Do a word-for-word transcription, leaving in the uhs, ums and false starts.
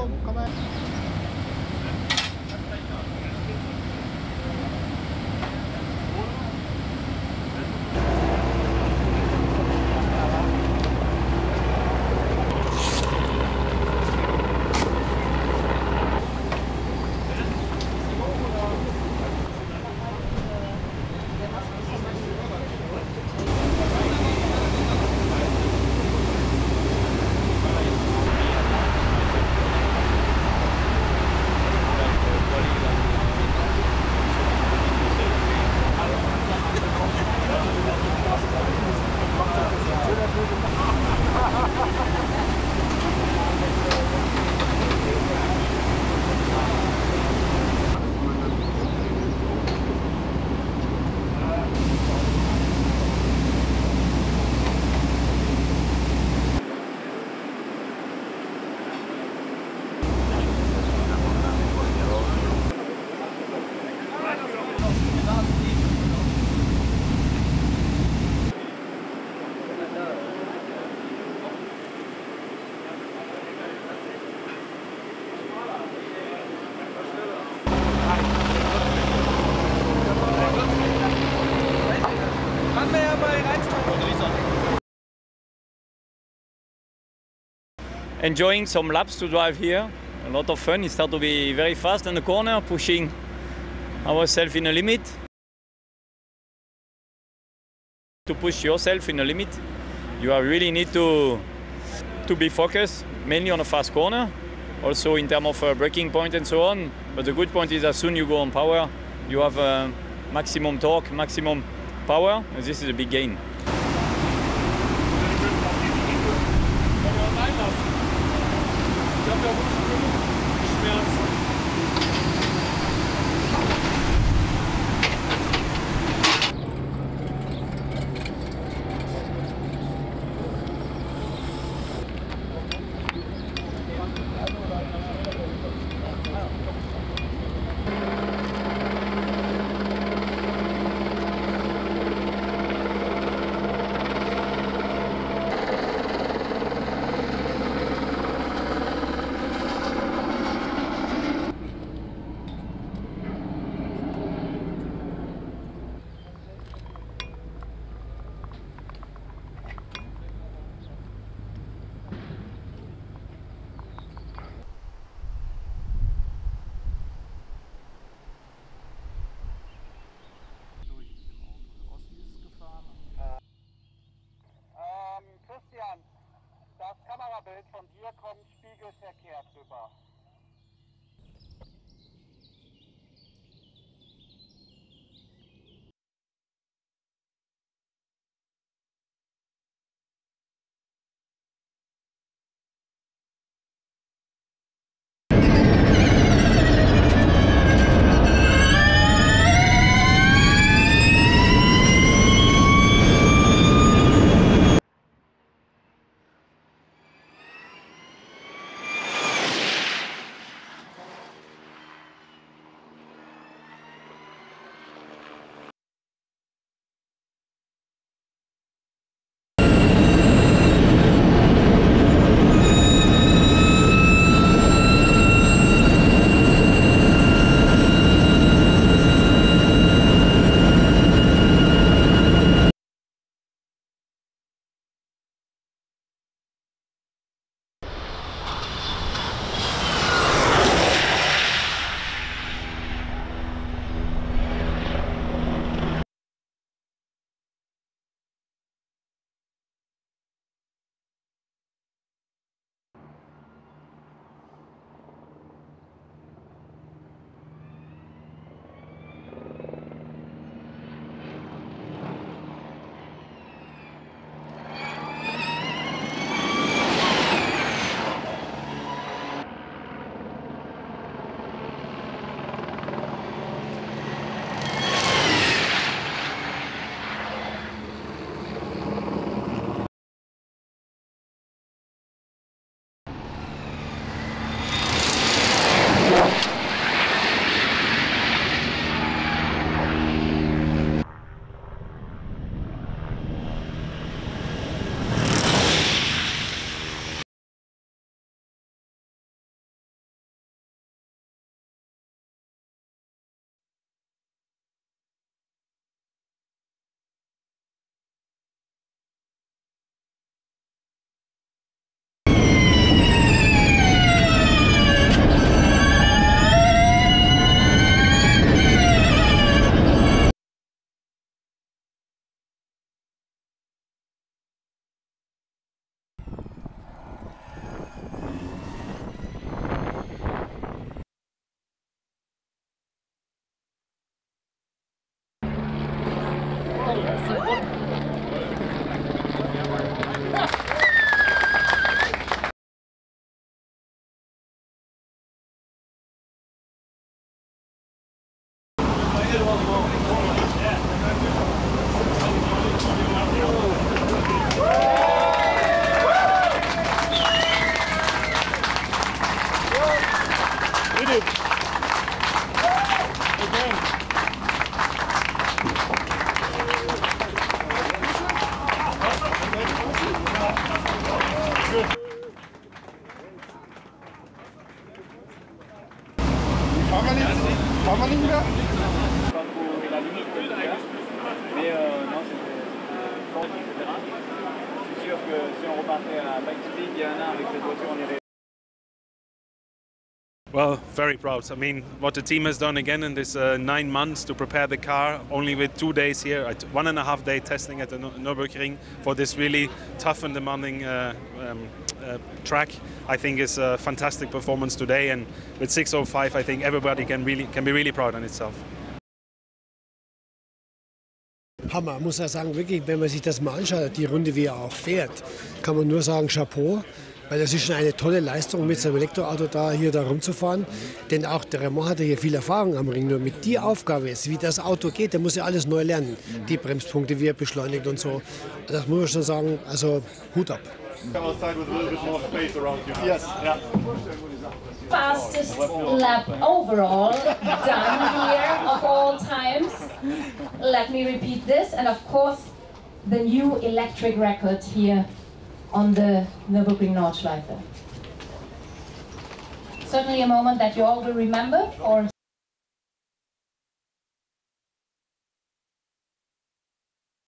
komm, komm her. Enjoying some laps to drive here. A lot of fun. It started to be very fast in the corner, pushing ourselves in a limit. To push yourself in a limit, you really need to, to be focused, mainly on a fast corner, also in terms of uh, braking point and so on. But the good point is as soon you go on power, you have uh, maximum torque, maximum power, and this is a big gain. Christian, das Kamerabild von dir kommt spiegelverkehrt rüber. Haben wir nicht mehr? Mais euh, non, c'était fort, et cetera. Je suis sûr que si on repartait à bike speed, il y en a avec cette voiture, on irait. Well, very proud. I mean, what the team has done again in this uh, nine months to prepare the car, only with two days here, at one and a half day testing at the Nürburgring for this really tough and demanding uh, um, uh, track, I think is a fantastic performance today. And with six oh five, I think everybody can really can be really proud on itself. Hammer, muss er sagen, wirklich, wenn man sich das mal anschaut, die Runde, wie er auch fährt, kann man nur sagen, Chapeau, weil das ist schon eine tolle Leistung, mit seinem Elektroauto da hier da rumzufahren, denn auch der Raymond hat ja hier viel Erfahrung am Ring, nur mit die Aufgabe ist, wie das Auto geht, der muss ja alles neu lernen, die Bremspunkte, wie er beschleunigt und so, das muss man schon sagen, also Hut ab. Yes. Yeah. Fastest lap overall done here of all times. Let me repeat this, and of course the new electric record here on the Nürburgring Nordschleife. Certainly a moment that you all will remember for